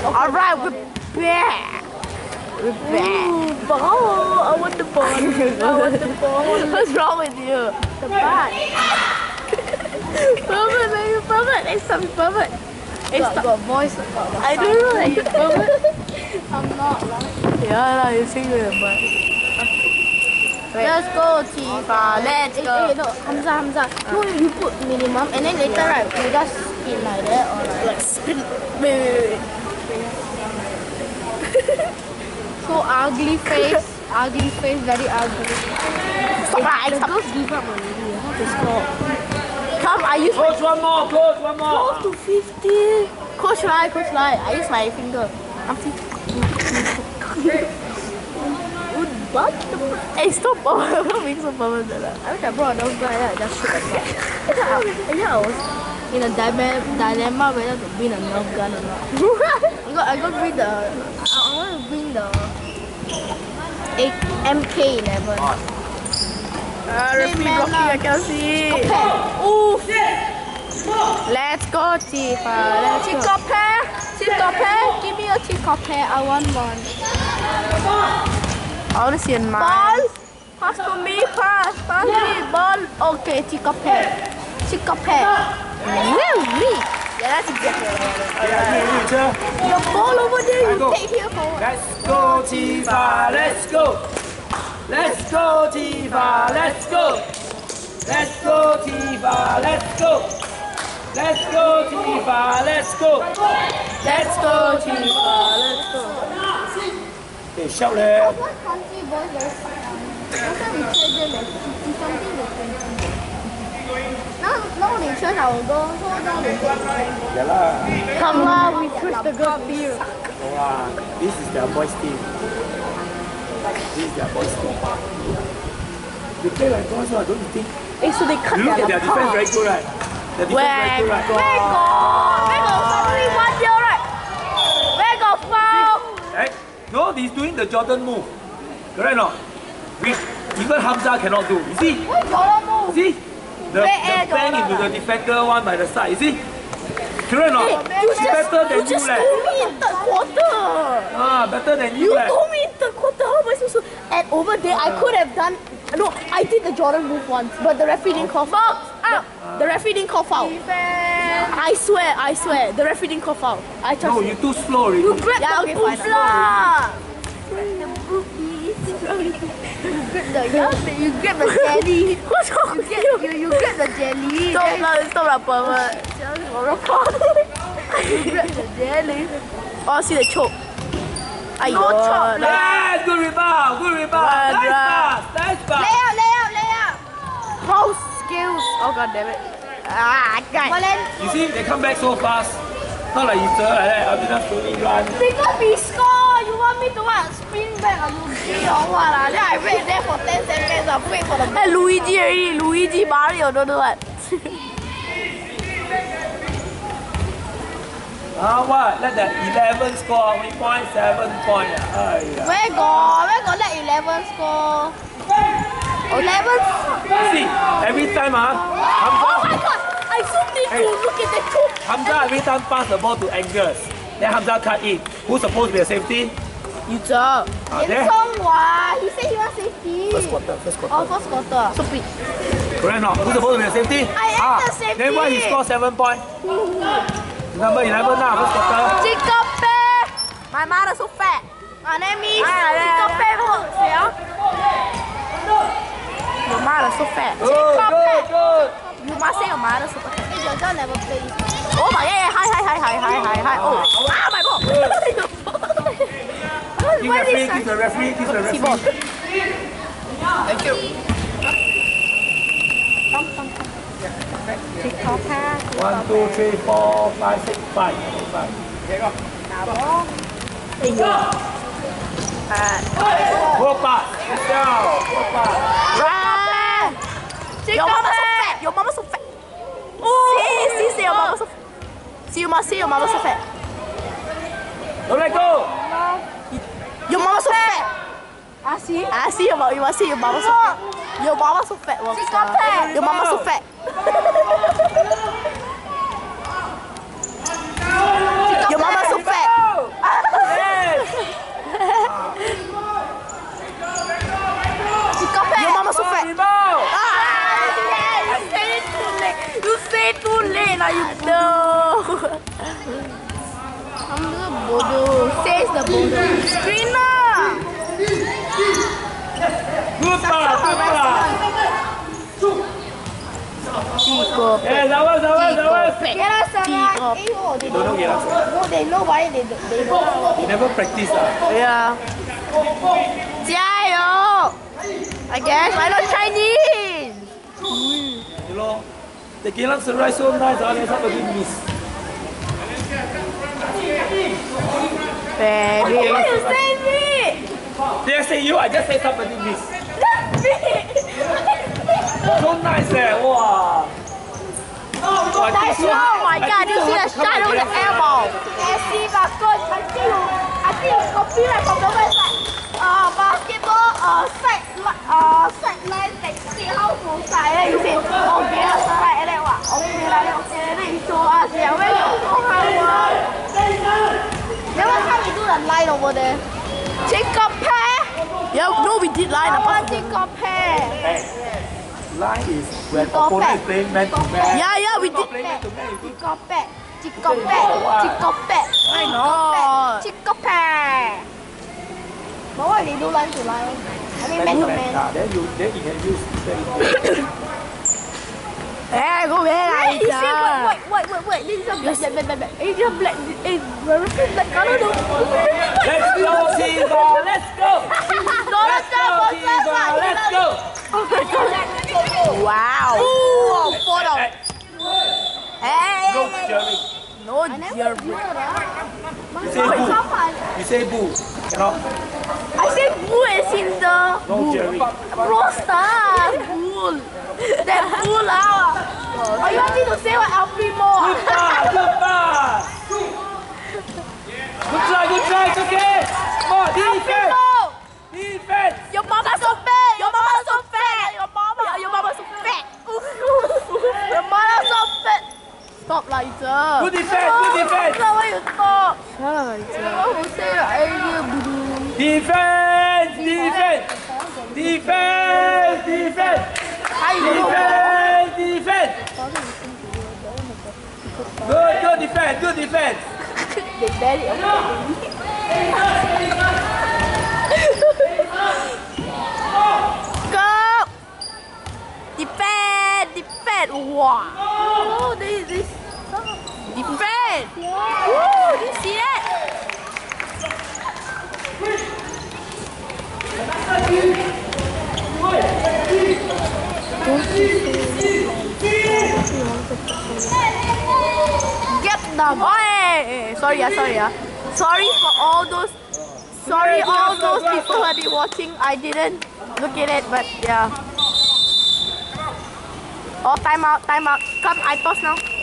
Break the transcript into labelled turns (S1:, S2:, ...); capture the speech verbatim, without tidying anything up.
S1: Alright, we're back. We're back.
S2: Ooh, ball. I want the ball. I want the ball.
S1: What's wrong with you?
S2: The bat.
S1: Pervert, man, you pervert. Hey, stop, you pervert. Hey,
S2: Got,
S1: stop.
S2: got voice. Got, got
S1: I don't know that you pervert.
S2: I'm not lah.
S1: Yeah, lah, you sing with your butt.
S2: Let's go, Qifa. Let's go. Hey, hey, no, Hamza, Hamza. No, you put minimum and then later, right, you just spin like that or like,
S1: Like spin. Wait, wait, wait.
S2: so ugly face. Ugly face, very ugly.
S1: Stop,
S2: The, the
S1: stop.
S2: girls give up already. How to score?
S1: Come, I use my...
S3: Coach, one more, coach, one more.
S1: Close to fifty. Coach Lai, Coach Lai. I use my finger. I'm Hey, stop! I'm not being so permanent.
S2: I wish I brought those guys that just shoot at me. Yeah, I was in a dilemma, dilemma whether to bring a Nerf gun or not. I got, I got to bring the, I, I want to bring the M K eleven.
S1: Ah, referee blocking, I can see.
S2: Ooh!
S1: Let's go, Qifa. Let's go.
S2: Chico pair! Chico pair! Give me a Chico pair, I want one.
S1: I want to see a mine.
S2: Ball! Pass to me, pass! Pass me, ball! Okay, Chico pair. Chico pair. Really? Yeah, that's exactly what I want. Your ball over there, you take here for what?
S3: Let's go, Qifa, let's go. Let's go, Qifa, let's go. Let's go, Qifa, let's go. Let's go, Qifa, let's go.
S1: Let's go, Qifa. Let's go.
S3: Hey, shout there.
S2: What country boys very fun? Last time we tried them at something different. Now, now they choose our girl, so now they take
S3: Yeah lah.
S1: Come on, we choose the girl here.
S3: Wow, this is their boys team. This is their boys team. They play like boys, don't you think?
S1: Hey, so they cut
S3: You look
S1: their
S3: at their defense very good, right? Their defense very good, right?
S1: Where go? Where go? Suddenly one year, right? Where go foul?
S3: Right? No, he's doing the Jordan move. Correct or not? Which even Hamza cannot do. You see?
S2: What Jordan move?
S3: See? The, the
S1: Where
S3: bang into the defender one by the side. You see? Correct or not?
S1: You
S3: It's
S1: just,
S3: better than
S1: you
S3: you,
S1: just
S3: leh.
S1: told me in third quarter.
S3: Ah, better than you,
S1: You
S3: leh.
S1: told me in third quarter. How am I supposed to? And over there, I could have done. No, I did the Jordan move once, but the referee didn't call foul. The, the referee didn't call foul. I swear, I swear, the referee didn't call foul. I trust
S3: No,
S1: you.
S3: you're too slow already.
S1: You grab
S2: Yeah,
S1: the
S2: okay,
S1: boots
S2: fine.
S1: lah.
S2: The, yeah, you grab the jelly.
S1: What's wrong
S2: You
S1: with
S2: get,
S1: you?
S2: you, you grab the jelly.
S1: Stop lah, stop lah, pervert.
S2: You grab the jelly.
S1: Oh, see the choke. Aiyo.
S2: No choke.
S3: Yes, good rebound, good rebound.
S1: Well
S3: Nice
S1: done.
S3: pass, nice pass.
S2: Lay out, lay out, lay out.
S1: House skills. Oh god damn it. Ah, God.
S2: But then,
S3: You see, they come back so fast. Not like you sir like that, I'll just slowly run.
S2: because we score, you want me to what? Spin back or you gay or what lah? Then I wait there for ten seconds, I wait for the
S1: Hey, Luigi already. Luigi Mario, don't know what.
S3: Ah, what? Let that eleven score, how many points? seven point. Ah, yeah.
S2: Where go? Where go let eleven score? eleven?
S3: See, every time, ah,
S1: Oh
S3: Hamza,
S1: my god. I so need to look at the choke.
S3: Hamza every time pass the ball to Angus. Then Hamza cut in. Who's supposed to be a safety?
S1: You talk.
S3: Ah,
S2: Yin
S3: there.
S2: Song what? He said he wants safety.
S3: First quarter, first quarter.
S2: Oh, first quarter.
S1: Stupid.
S3: Correct or not? Who's supposed to be a safety?
S2: I am
S3: ah,
S2: the safety.
S3: Then why he score seven point? Number eleven now, first quarter.
S1: Chico Pay. My mother so fat.
S2: My name is
S1: Ah, yeah,
S2: Chico
S1: yeah.
S2: Pay Hooks, yeah?
S1: Your mother so fat.
S3: Good, good, good.
S1: You must say your mother so fat.
S2: Hey, your girl never play.
S1: Oh my yeah, yeah. Hi, hi, hi, hi, hi, hi, hi. Oh, ah, my ball.
S3: Give the referee, give the referee, give the
S1: Keyboard.
S3: referee. Thank you.
S1: Chico Pay.
S3: One, two, three, four, five, six, five. Five. Go pass. Let's go. Go pass.
S1: Run. Your mama so fat. Your mama so fat. See, see, see, your mama so fat. See, you must see your mama so fat.
S3: Don't let go.
S1: Your mama so fat.
S2: Ah, see?
S1: I see your mama. You must see your mama so fat. Your mama so fat. Walker. Your mama so fat. Your mama so fat.
S2: bodoh. Says the bodoh. Screener.
S3: Good pass, good pass.
S2: Tiga.
S3: Eh, Zawal, Zawal, Zawal.
S2: Kira sangat. Eh, oh, they
S3: Don't know Geylang.
S2: No, they know why they they know.
S3: You never practice ah.
S2: Yeah. 加油 I guess I know Chinese.
S3: You know, the Geylang Serai so nice, ah, then somebody miss.
S2: Baby. Why you say me?
S3: They say you, I just say somebody miss.
S2: That's me.
S3: So nice eh, wow.
S2: That's oh my god, you see the shot over the air ball. I see my coach, I think you, I think you copyright from the website. Uh, basketball, uh, side, uh, sideline, like, see how to side, and you say, oh, yeah, right, and then what? Okay, like, okay, and then you show us, yeah, where you go, how, then what time we do the line over there? Chicken pair? Yeah, no, we did line. I want chicken pair.
S3: Line is when opponent is playing man to man.
S2: Yeah, yeah, we did.
S3: Playing man to man.
S2: Chicken pair. Chicken pair. Chicken pair. I know. Chicken pair. But why they do line to line? I mean man to man.
S3: Then you, then you can use.
S2: Hey, go away. He said, wait, wait, wait, wait. This is a black, black, black, black. It's a black, it's very black color though.
S3: Let's go, Qifa, let's go.
S2: Go, let's go,
S3: Qifa, let's go.
S2: Oh my god. Wow. Ooh, photo. Hey.
S3: No jerry.
S2: No jerry.
S3: You say boo. You say boo. Cannot.
S2: I say boo is in the
S3: No jerry.
S2: roster. Bull. That bull out. Oh, you want me to say what El Primo?
S3: Good pass, good pass. Good try, good try, it's okay. Come on, defense. Defense.
S2: Your mama so fat. Your mama so fat. Your mama. Your mama so fat. Your mama so fat. Stop, Liza.
S3: Good defense, good defense.
S2: Stop, why you stop? Shut up, Liza. Who say that?
S3: Defense, defense. Defense, defense. Defense, defense. Good, good defense, good defense.
S2: They barely Go! Defend! Defend! Wow! Oh, this this defend! Woo! Did you see that? Get them! Oh, hey, hey, sorry, yeah, sorry, yeah. Sorry for all those. Sorry, all those people who have been watching. I didn't look at it, but yeah. Oh, time out, time out. Come, I pause now.